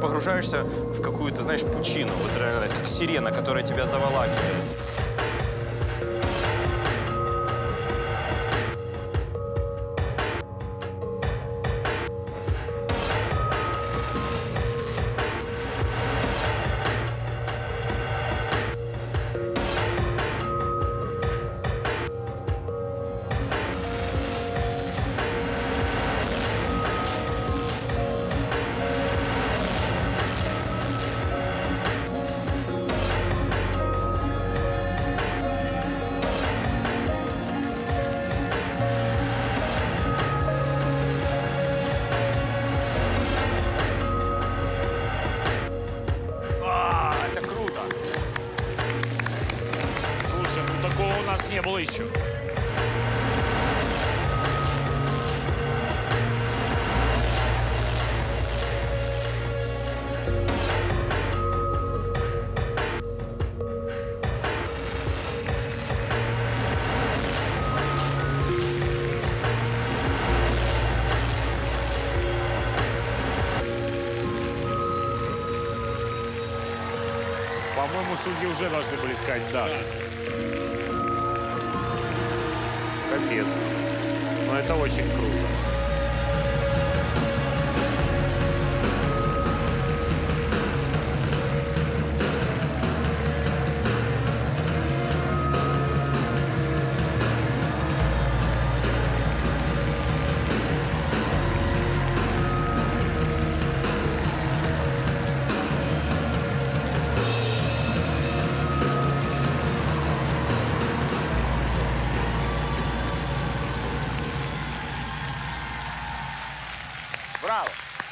погружаешься в какую-то, знаешь, пучину, вот реально, как сирена, которая тебя заволакивает. Не было еще. По-моему, судьи уже должны были сказать «да». Капец. Но это очень круто. Браво!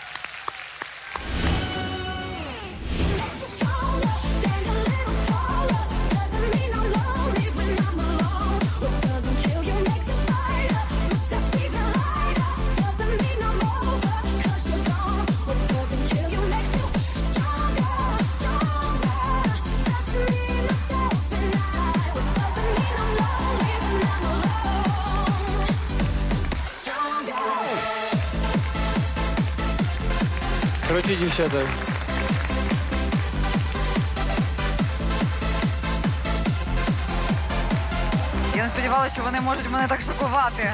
Круті дівчата. Я не сподівалася, що вони можуть мене так шокувати.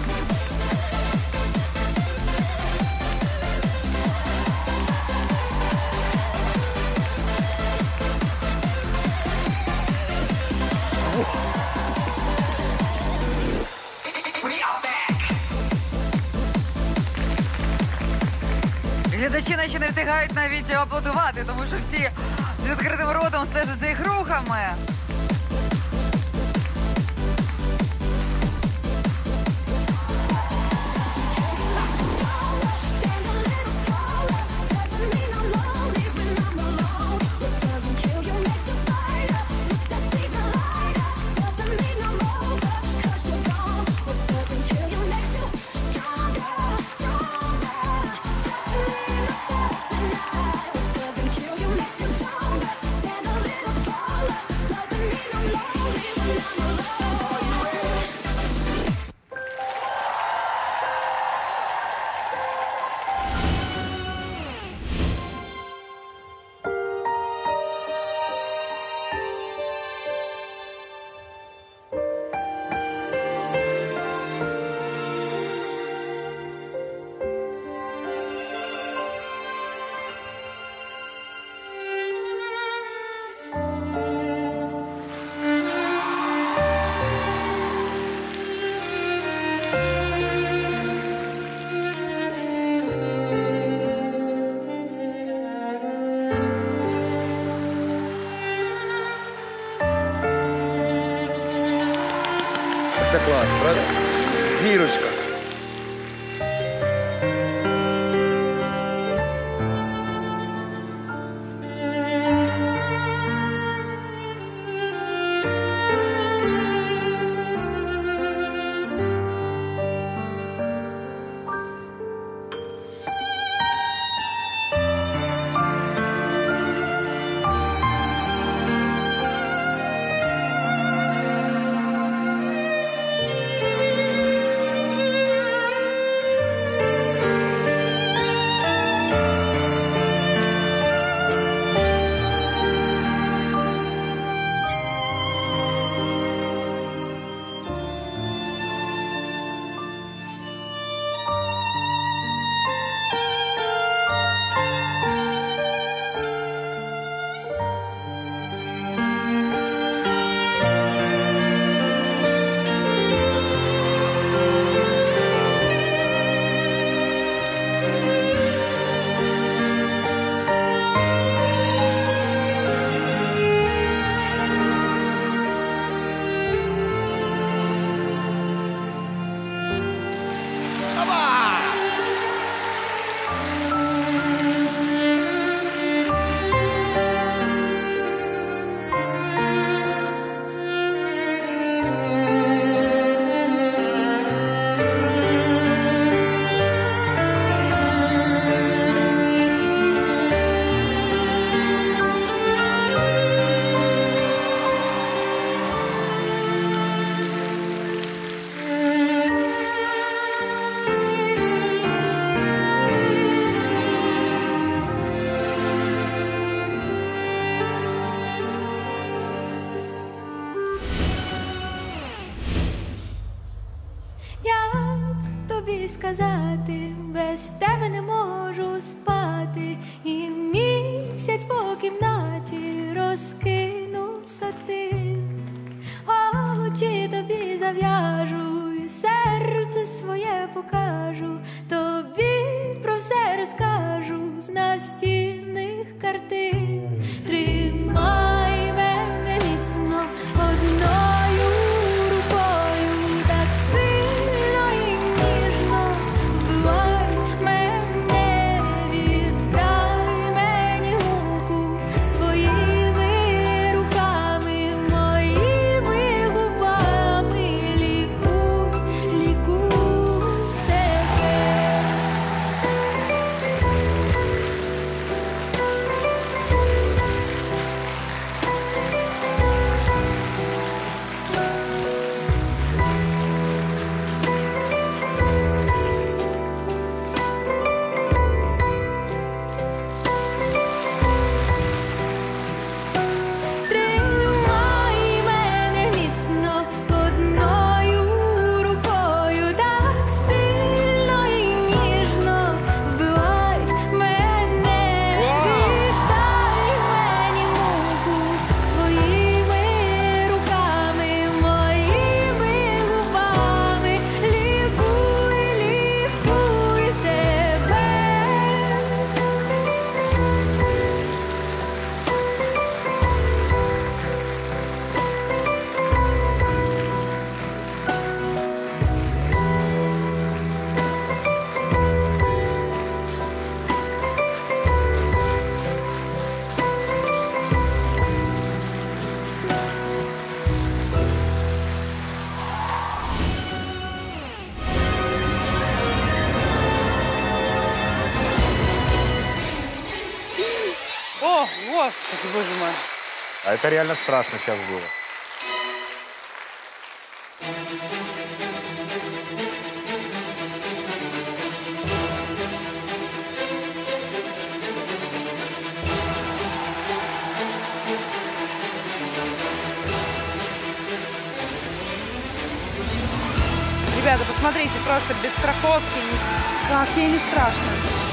Глядачі наче не встигають навіть аплодувати, тому що всі з відкритим ротом стежать за їх рухами. Це клас, правда? Зірочка. сказати, без тебе не можу спати, і місяць по кімнаті розкинув сатин. Очі тобі зав'яжу, і серце своє покажу, тобі про все розкажу з настінних картин. Тримай мене міцно одною рукою, так сильно і ніжно вбивай мене, віддай мені муку своїми руками, моїми губами, лікуй, лікуй себе. Тримай мене міцно одною рукою, так сильно і ніжно вбивай мене, віддай мені муку своїми руками, моїми губами, лікуй, лікуй себе. О, Господи, боже мой. А это реально страшно сейчас было. Ребята, посмотрите, просто без страховки, как ей не страшно.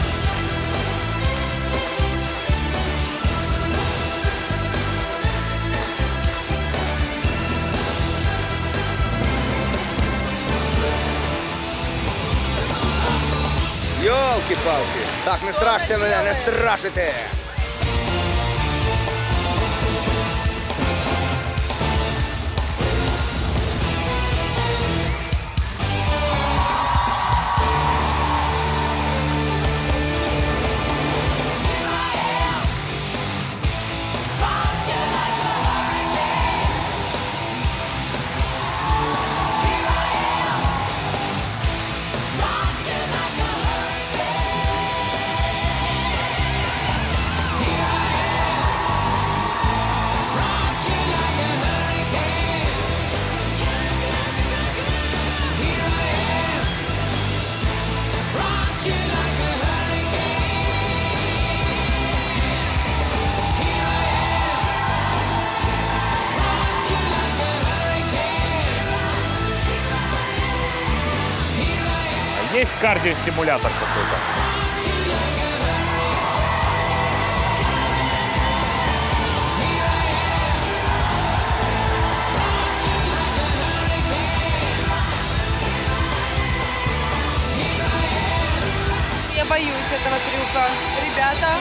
Йолки-палки! Так не страште мене, не страшите! Есть кардиостимулятор какой-то? Я боюсь этого трюка. Ребята,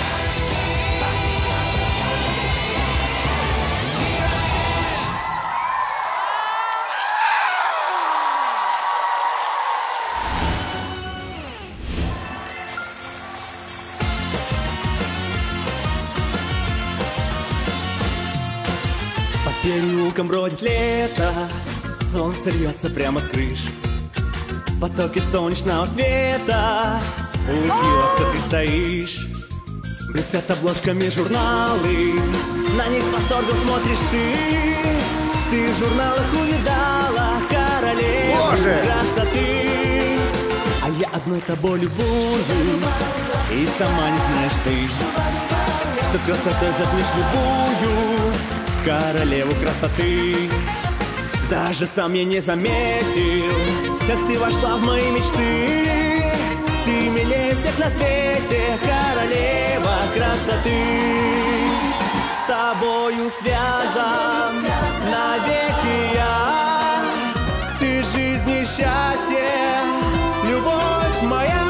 По переулкам бродит лето, солнце льется прямо с крыш. Потоки солнечного света, у киоска ты стоишь. Блестят обложками журналы, на них с восторгом смотришь ты. Ты в журналах увидала королеву красоты. А я одной тобой любуюсь, и сама не знаешь ты, что красотой затмишь любую королеву красоты. Даже сам я не заметил, как ты вошла в мои мечты. Ты милее всех на свете, королева красоты. С тобою связан навеки я. Ты жизнь и счастье, любовь моя.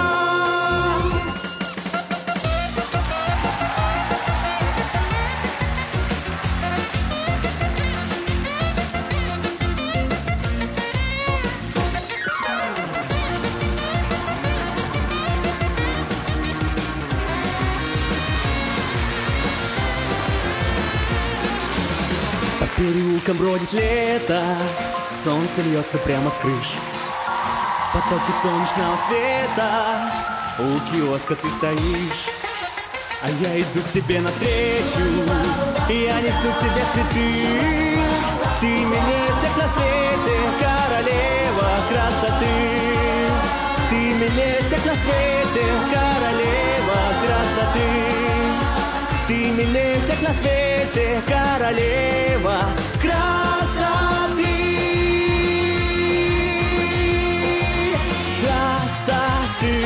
По переулкам бродит лето, солнце льется прямо с крыш. Потоки солнечного света, у киоска ты стоишь. А я иду к тебе навстречу, я несу к тебе цветы. Ты милее всех на свете, королева красоты. Ты милее всех на свете, королева красоты. Ты милее всех на свете, королева красоты. Красоты.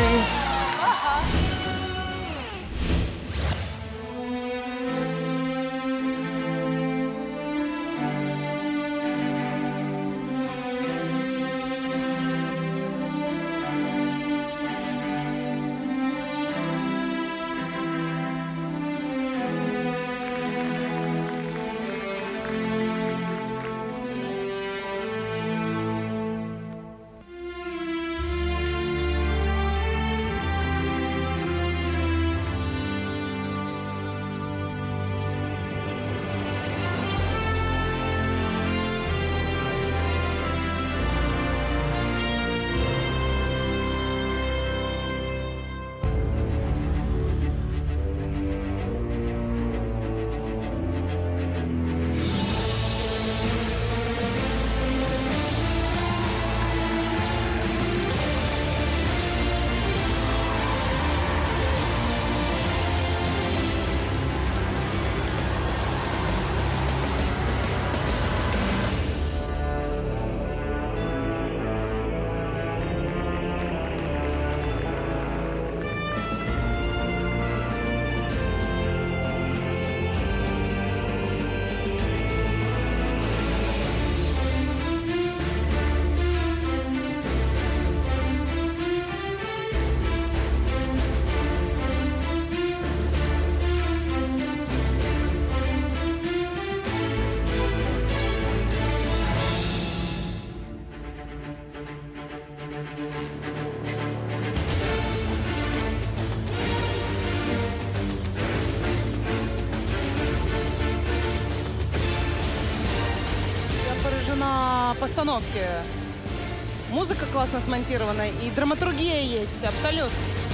Постановке. Музыка классно смонтирована, и драматургия есть, абсолютно.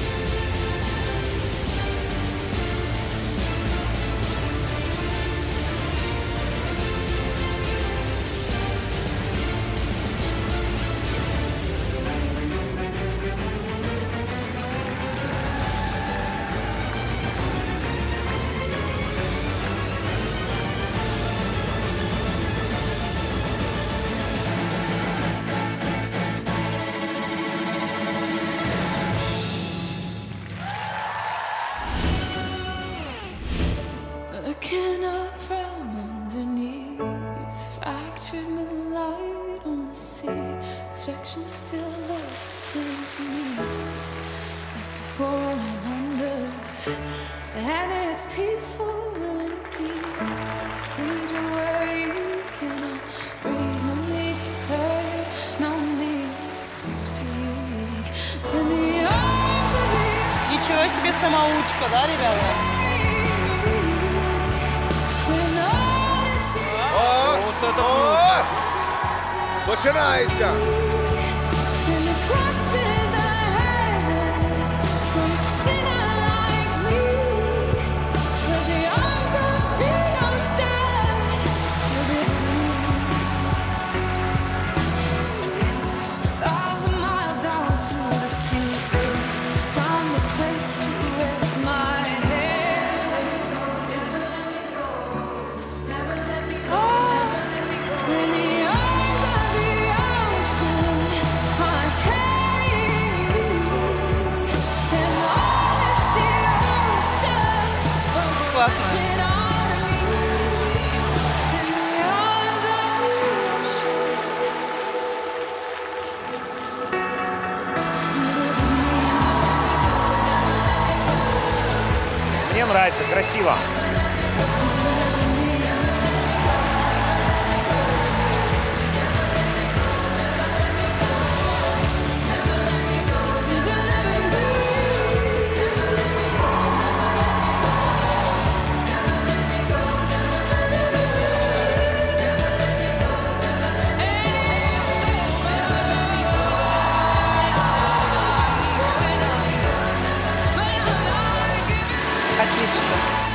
Looking up from underneath, fractured moonlight on the sea. Reflections still look the same to me as before I went under. And it's peaceful and deep. Cathedral where you cannot breathe. No need to pray, no need to speak. In the arms of the Ничего себе самоучка, да, ребята? Починається! In the arms of the ocean. классно. Мне нравится, красиво. Отлично.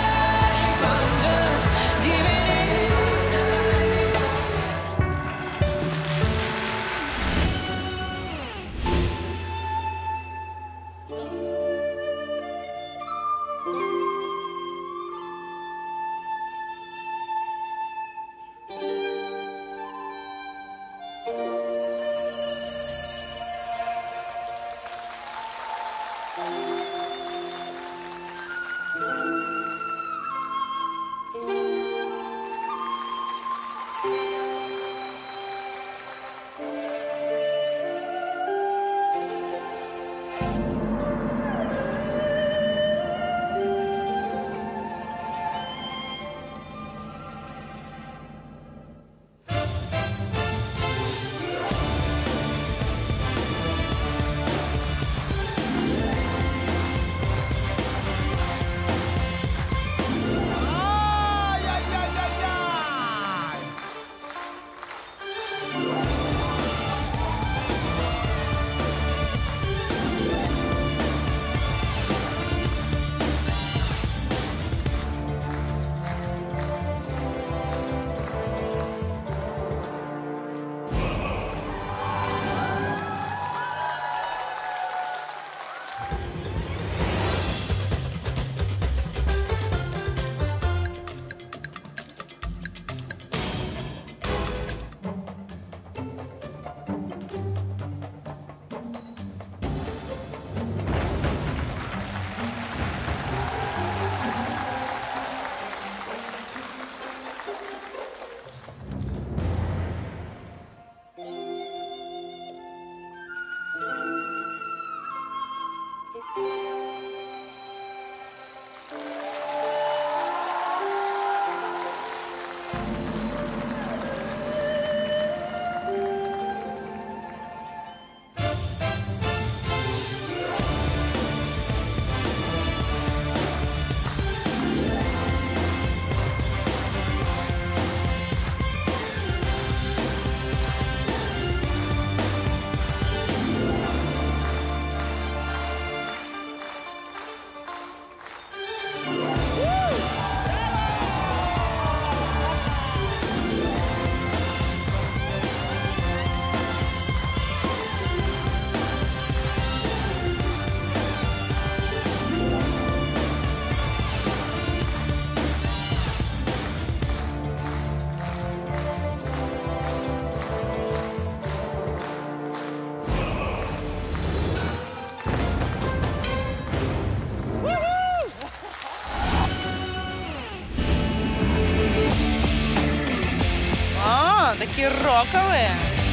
Такие роковые.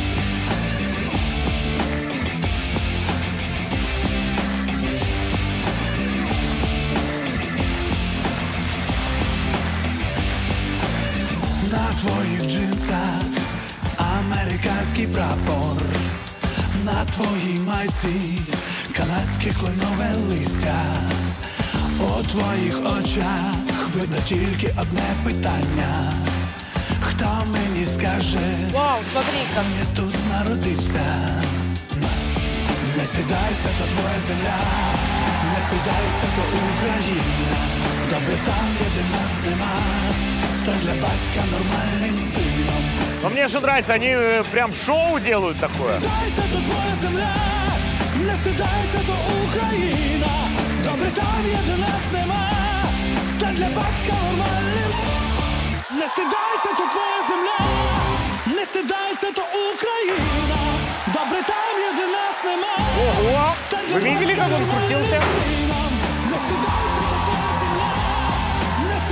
На твоїх джинсах американський прапор, на твоїй майці канадське кленове листя. У твоїх очах видно тільки одне питання. Хто мені скаже, Вау, смотри-ка. я тут народився? Не стидайся, то твоя земля, не стидайся, то Україна. Добре там, де нас нема, стань для батька нормальним сином. Но мне же нравится, они прям шоу делают такое. Не стидайся, то твоя земля, не стидайся, то Україна. Добре там, де нас нема, стань для батька нормальним. Не стидайся, то твоя земля, не стидайся, то Україна. Добре там, де нас нема. Ого! Вы видели, как он крутился? Не стидайся, то твоя земля, не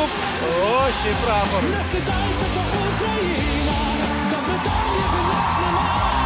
О, ще й прапор. Не стидайся, то Україна, добре там, як у нас нема.